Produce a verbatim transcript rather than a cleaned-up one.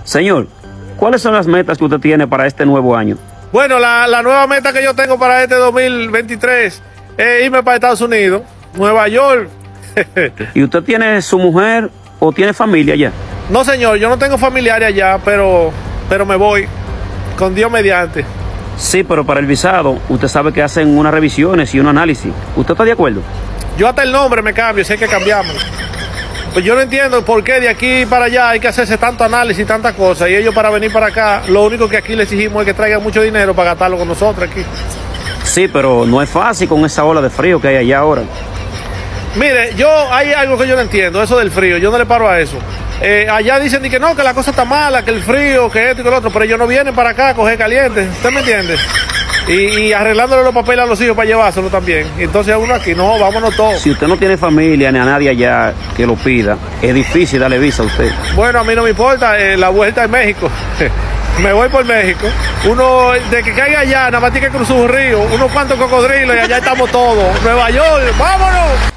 Señor, ¿cuáles son las metas que usted tiene para este nuevo año? Bueno, la, la nueva meta que yo tengo para este dos mil veintitrés es irme para Estados Unidos, Nueva York. ¿Y usted tiene su mujer o tiene familia allá? No, señor, yo no tengo familiares allá, pero, pero me voy, con Dios mediante. Sí, pero para el visado, usted sabe que hacen unas revisiones y un análisis. ¿Usted está de acuerdo? Yo hasta el nombre me cambio, si hay que cambiarme. Pues yo no entiendo por qué de aquí para allá hay que hacerse tanto análisis y tantas cosas. Y ellos para venir para acá, lo único que aquí le exigimos es que traigan mucho dinero para gastarlo con nosotros aquí. Sí, pero no es fácil con esa ola de frío que hay allá ahora. Mire, yo hay algo que yo no entiendo, eso del frío, yo no le paro a eso. Eh, allá dicen que no, que la cosa está mala, que el frío, que esto y que lo otro, pero ellos no vienen para acá a coger caliente, ¿usted me entiende? Y, y arreglándole los papeles a los hijos para llevárselo también. Entonces a uno aquí, no, vámonos todos. Si usted no tiene familia ni a nadie allá que lo pida, es difícil darle visa a usted. Bueno, a mí no me importa, eh, la vuelta en México. Me voy por México. Uno, de que caiga allá, nada más tiene que cruzar un río, unos cuantos cocodrilos y allá estamos todos. Nueva York, vámonos.